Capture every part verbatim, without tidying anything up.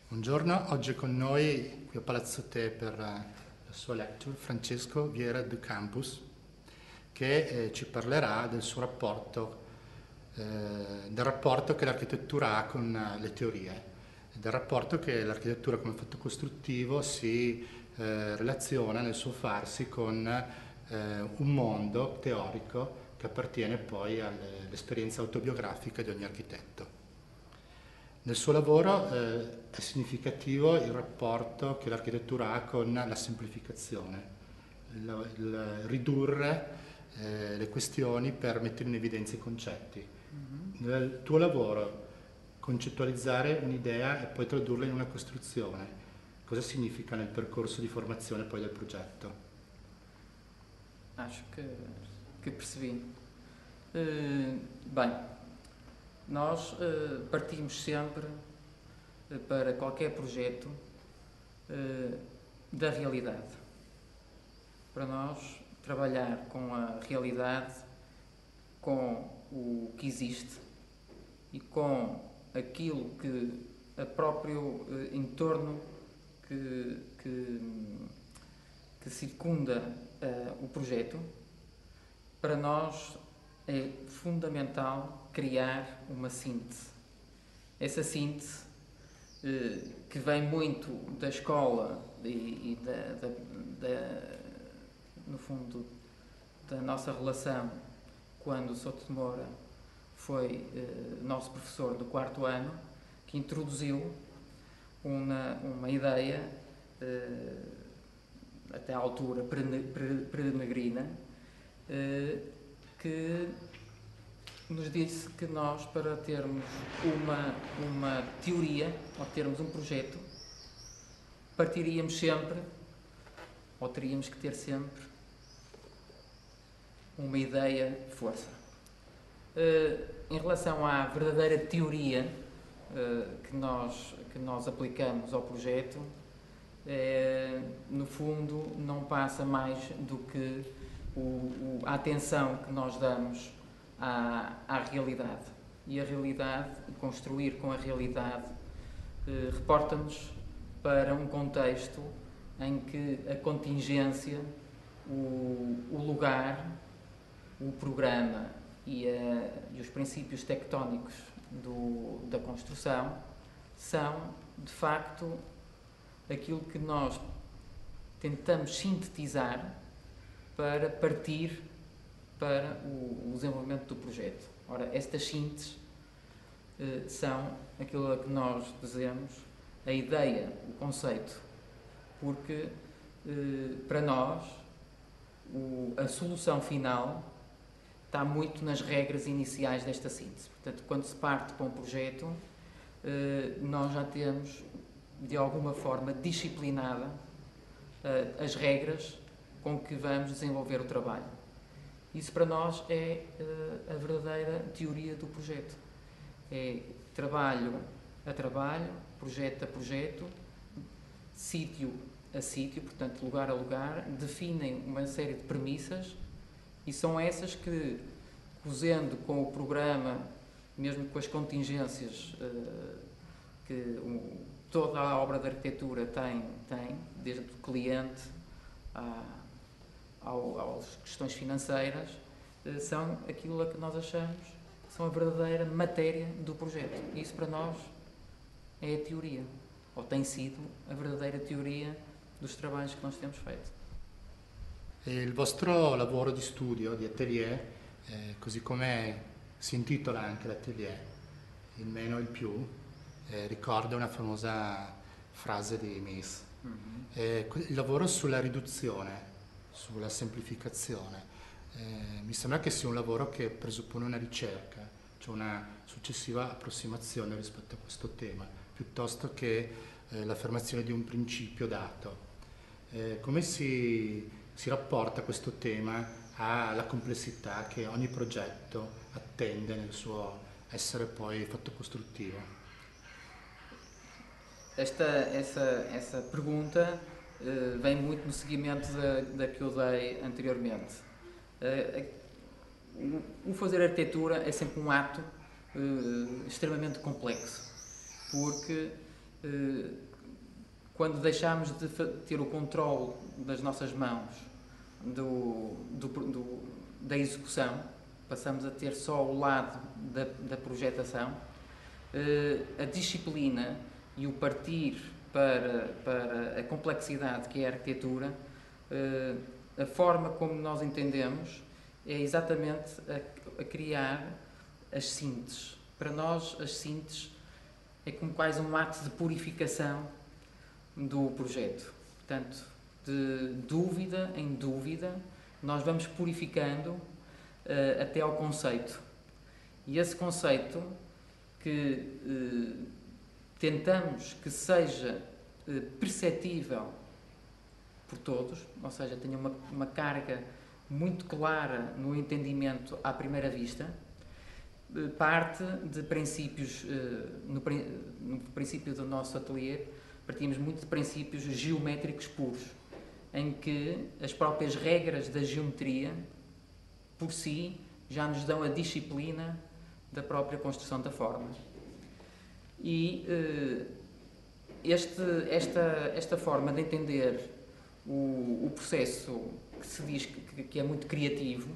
Buongiorno, oggi è con noi qui a Palazzo Te per la sua lecture Francesco Viera de Campus, che eh, ci parlerà del suo rapporto, eh, del rapporto che l'architettura ha con eh, le teorie, del rapporto che l'architettura come fatto costruttivo si eh, relaziona nel suo farsi con eh, un mondo teorico che appartiene poi all'esperienza autobiografica di ogni architetto. Nel suo lavoro eh, è significativo il rapporto che l'architettura ha con la semplificazione, il, il ridurre eh, le questioni per mettere in evidenza i concetti. Mm-hmm. Nel tuo lavoro, concettualizzare un'idea e poi tradurla in una costruzione, cosa significa nel percorso di formazione poi del progetto? Acho que, que percebi. Uh, bem, nós uh, partimos sempre uh, para qualquer projeto uh, da realidade. Para nós, trabalhar com a realidade, com o que existe e com aquilo que o próprio uh, entorno que, que, que circunda uh, o projeto, para nós é fundamental criar uma síntese. Essa síntese uh, que vem muito da escola e, e da, da, da, no fundo, da nossa relação quando o Souto de Moura foi uh, nosso professor do quarto ano, que introduziu uma, uma ideia, uh, até à altura peregrina, uh, que nos disse que nós, para termos uma, uma teoria, ou termos um projeto, partiríamos sempre, ou teríamos que ter sempre, uma ideia de força. Uh, em relação à verdadeira teoria uh, que, nós, que nós aplicamos ao projeto, uh, no fundo não passa mais do que o, o, a atenção que nós damos à, à realidade. E a realidade, construir com a realidade, uh, reporta-nos para um contexto em que a contingência, o, o lugar, o programa e, a, e os princípios tectónicos do, da construção são, de facto, aquilo que nós tentamos sintetizar para partir para o, o desenvolvimento do projeto. Ora, estas sínteses eh, são aquilo a que nós dizemos a ideia, o conceito, porque eh, para nós o, a solução final está muito nas regras iniciais desta síntese. Portanto, quando se parte para um projeto, eh, nós já temos, de alguma forma, disciplinada eh, as regras com que vamos desenvolver o trabalho. Isso para nós é uh, a verdadeira teoria do projeto. É trabalho a trabalho, projeto a projeto, sítio a sítio, portanto lugar a lugar, definem uma série de premissas e são essas que, cozendo com o programa, mesmo com as contingências uh, que um, toda a obra de arquitetura tem, tem desde o cliente a às questões financeiras, são aquilo a que nós achamos que são a verdadeira matéria do projeto. E isso para nós é a teoria, ou tem sido a verdadeira teoria dos trabalhos que nós temos feito. Il vostro lavoro di studio, di atelier, eh, così come si intitola anche l'atelier, il meno e il più, eh, ricorda una famosa frase di Mies. Mm-hmm. Eh, il lavoro sulla riduzione, sulla semplificazione. Eh, mi sembra che sia un lavoro che presuppone una ricerca, cioè una successiva approssimazione rispetto a questo tema, piuttosto che eh, l'affermazione di un principio dato. Eh, come si, si rapporta questo tema alla complessità che ogni progetto attende nel suo essere poi fatto costruttivo? Esta, essa, essa pergunta Uh, vem muito no seguimento da, da que eu dei anteriormente. Uh, o fazer arquitetura é sempre um ato uh, extremamente complexo, porque quando deixamos de ter o controle das nossas mãos do, do, do, da execução, passamos a ter só o lado da, da projetação, a disciplina e o partir para, para a complexidade que é a arquitetura, a forma como nós entendemos é exatamente a, a criar as sínteses. Para nós, as sínteses é como quase um ato de purificação do projeto. Portanto, de dúvida em dúvida, nós vamos purificando uh, até ao conceito. E esse conceito que uh, tentamos que seja uh, perceptível por todos, ou seja, tenha uma, uma carga muito clara no entendimento à primeira vista, uh, parte de princípios, uh, no, no princípio do nosso ateliê, partimos muito de princípios geométricos puros, em que as próprias regras da geometria, por si, já nos dão a disciplina da própria construção da forma. E eh, este, esta, esta forma de entender o, o processo que se diz que, que é muito criativo,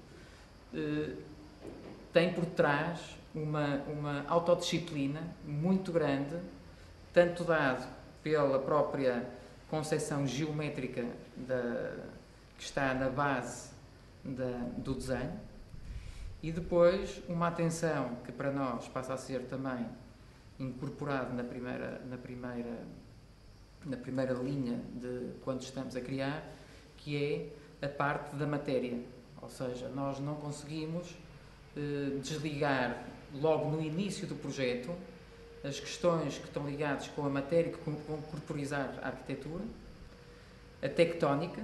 eh, tem por trás uma, uma autodisciplina muito grande, tanto dado pela própria concepção geométrica da, que está na base da, do desenho, e depois uma atenção que para nós passa a ser também incorporado na primeira, na primeira, na primeira linha de quando estamos a criar, que é a parte da matéria. Ou seja, nós não conseguimos eh, desligar logo no início do projeto as questões que estão ligadas com a matéria, que vão corporizar a arquitetura, a tectónica,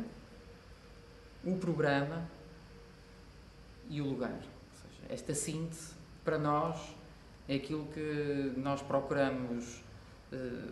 o programa e o lugar. Ou seja, esta síntese, para nós, é aquilo que nós procuramos eh,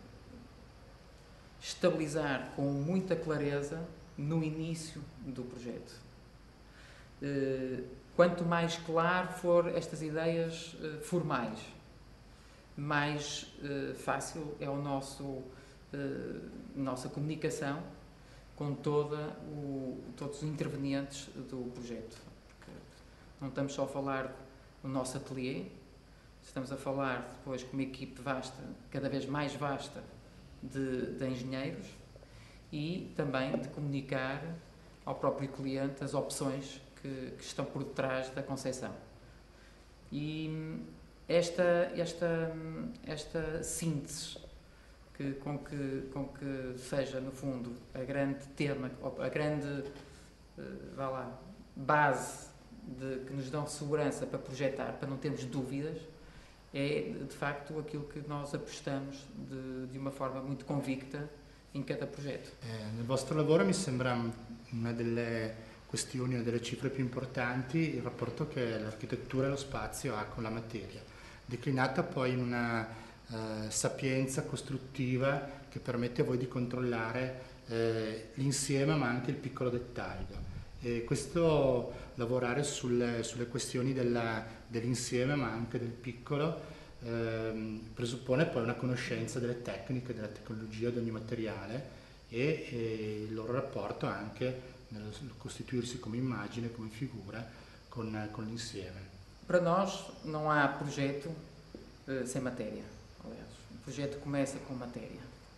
estabilizar com muita clareza no início do projeto. Eh, quanto mais claro for estas ideias eh, formais, mais uh, fácil é o nosso, uh, nossa comunicação com toda o, todos os intervenientes do projeto. Porque não estamos só a falar do nosso ateliê, estamos a falar depois com uma equipe vasta, cada vez mais vasta, de, de engenheiros, e também de comunicar ao próprio cliente as opções que, que estão por detrás da concepção. E Esta, esta, esta síntese que, com, que, com que seja, no fundo, a grande tema, a grande vá lá, base de, que nos dão segurança para projetar, para não termos dúvidas, é, de facto, aquilo que nós apostamos de, de uma forma muito convicta in cada progetto. Eh, nel vostro lavoro mi sembra una delle questioni, una delle cifre più importanti, il rapporto che l'architettura e lo spazio ha con la materia, declinata poi in una eh, sapienza costruttiva che permette a voi di controllare eh, l'insieme ma anche il piccolo dettaglio. E questo lavorare sulle, sulle questioni della, dell'insieme ma anche del piccolo eh, presuppone poi una conoscenza delle tecniche, della tecnologia di ogni materiale e, e il loro rapporto anche nel costituirsi come immagine, come figura con, con l'insieme. Para nós não há projeto uh, sem matéria. Aliás, o projeto começa com matéria.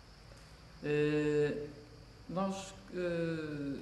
Uh, nós uh,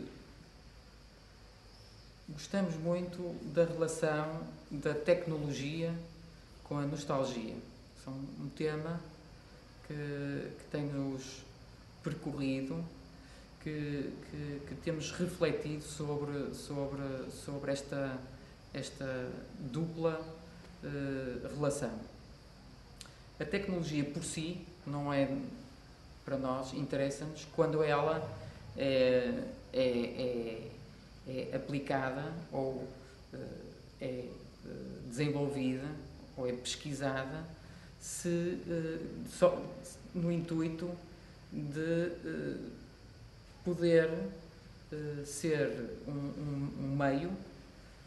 gostamos muito da relação da tecnologia com a nostalgia. São um tema que, que tem-nos percorrido, que, que, que temos refletido sobre, sobre, sobre esta, esta dupla uh, relação. A tecnologia por si não é, para nós, interessa-nos quando ela é, é, é, é aplicada ou uh, é uh, desenvolvida ou é pesquisada se, uh, só, no intuito de uh, poder uh, ser um, um, um meio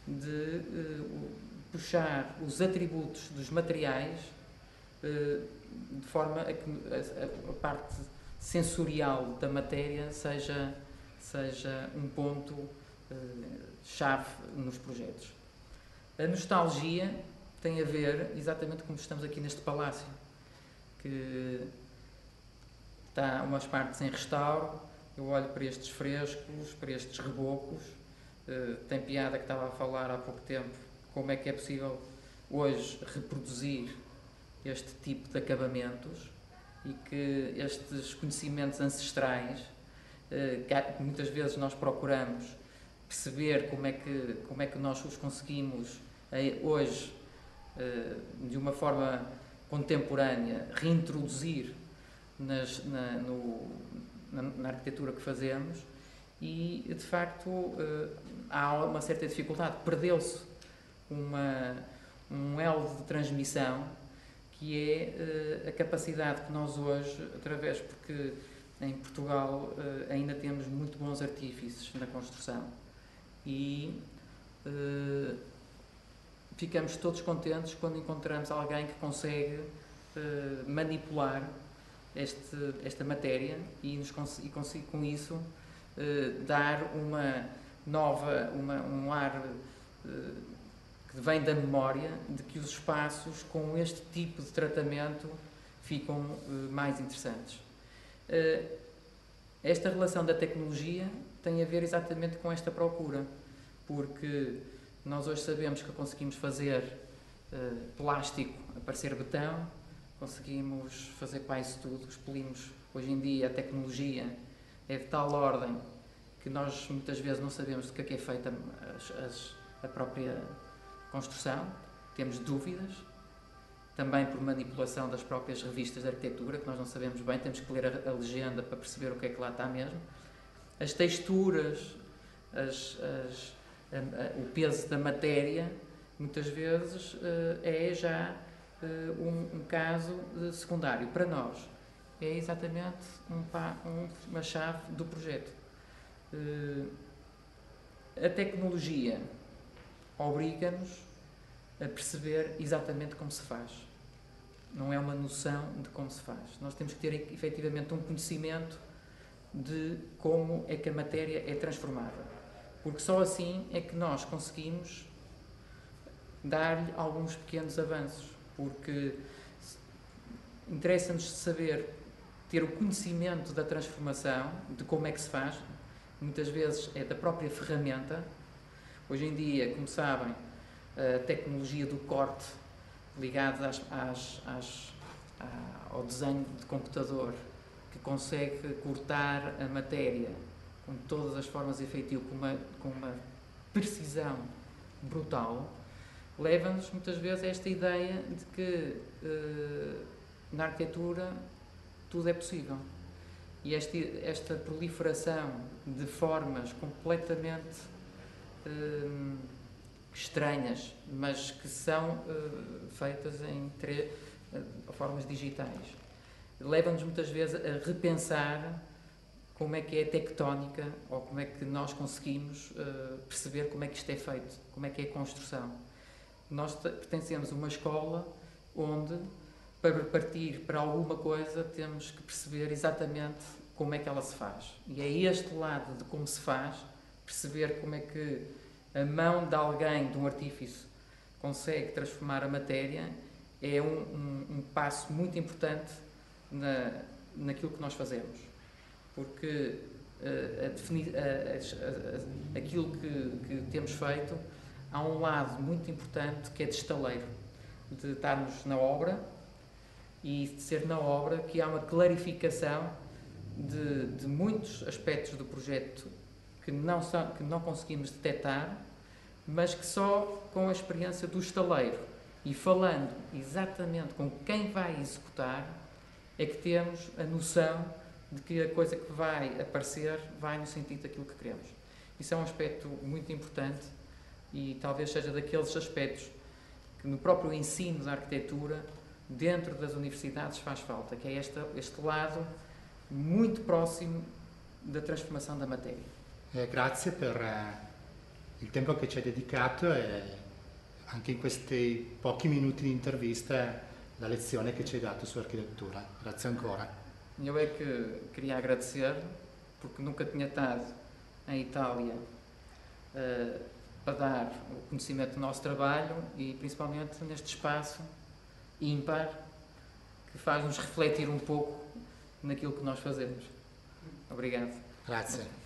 de uh, puxar os atributos dos materiais uh, de forma a que a, a parte sensorial da matéria seja, seja um ponto uh, chave nos projetos. A nostalgia tem a ver exatamente como estamos aqui neste palácio, que está umas partes em restauro. Eu olho para estes frescos, para estes rebocos. Uh, tem piada que estava a falar há pouco tempo como é que é possível hoje reproduzir este tipo de acabamentos e que estes conhecimentos ancestrais, uh, que muitas vezes nós procuramos perceber como é que, como é que nós os conseguimos uh, hoje, uh, de uma forma contemporânea, reintroduzir nas, na, no, na, na arquitetura que fazemos. E, de facto, uh, há uma certa dificuldade. Perdeu-se uma, um elo de transmissão que é uh, a capacidade que nós hoje, através, porque em Portugal uh, ainda temos muito bons artífices na construção e uh, ficamos todos contentes quando encontramos alguém que consegue uh, manipular este, esta matéria e, nos cons e consigo com isso Uh, dar uma nova, uma, um ar uh, que vem da memória de que os espaços com este tipo de tratamento ficam uh, mais interessantes. Uh, esta relação da tecnologia tem a ver exatamente com esta procura, porque nós hoje sabemos que conseguimos fazer uh, plástico a parecer betão, conseguimos fazer quase tudo, expelimos hoje em dia a tecnologia é de tal ordem que nós muitas vezes não sabemos do que é que é feita as, as, a própria construção, temos dúvidas, também por manipulação das próprias revistas de arquitetura, que nós não sabemos bem, temos que ler a, a legenda para perceber o que é que lá está mesmo. As texturas, as, as, a, a, o peso da matéria, muitas vezes uh, é já uh, um, um caso uh, secundário para nós. É exatamente um, um, uma chave do projeto. Uh, a tecnologia obriga-nos a perceber exatamente como se faz. Não é uma noção de como se faz. Nós temos que ter efetivamente um conhecimento de como é que a matéria é transformada. Porque só assim é que nós conseguimos dar-lhe alguns pequenos avanços. Porque interessa-nos saber ter o conhecimento da transformação, de como é que se faz, muitas vezes é da própria ferramenta. Hoje em dia, como sabem, a tecnologia do corte ligada às, às, às, ao desenho de computador, que consegue cortar a matéria com todas as formas de efetivo, com uma, com uma precisão brutal, leva-nos muitas vezes a esta ideia de que eh, na arquitetura tudo é possível. E esta, esta proliferação de formas completamente hum, estranhas, mas que são uh, feitas em tre- uh, formas digitais, leva-nos muitas vezes a repensar como é que é a tectónica ou como é que nós conseguimos uh, perceber como é que isto é feito, como é que é a construção. Nós pertencemos a uma escola onde, para partir para alguma coisa, temos que perceber exatamente como é que ela se faz. E é este lado de como se faz, perceber como é que a mão de alguém, de um artífice, consegue transformar a matéria, é um, um, um passo muito importante na, naquilo que nós fazemos. Porque uh, a defini- a, a, a, aquilo que, que temos feito, há um lado muito importante que é de estaleiro, de estarmos na obra, e de ser na obra que há uma clarificação de, de muitos aspectos do projeto que não, são, que não conseguimos detectar, mas que só com a experiência do estaleiro e falando exatamente com quem vai executar é que temos a noção de que a coisa que vai aparecer vai no sentido daquilo que queremos. Isso é um aspecto muito importante e talvez seja daqueles aspectos que no próprio ensino da arquitetura dentro das universidades faz falta, que é este, este lado muito próximo da trasformação da matéria. Eh, grazie per eh, il tempo che ci hai dedicato e anche in questi pochi minuti di intervista la lezione che ci hai dato sull'architettura. Grazie ancora. Eu é que queria agradecer, porque nunca tinha estado em Itália uh, para dar o conhecimento do nosso trabalho e principalmente neste espaço ímpar que faz-nos refletir um pouco naquilo que nós fazemos. Obrigado. Grazie.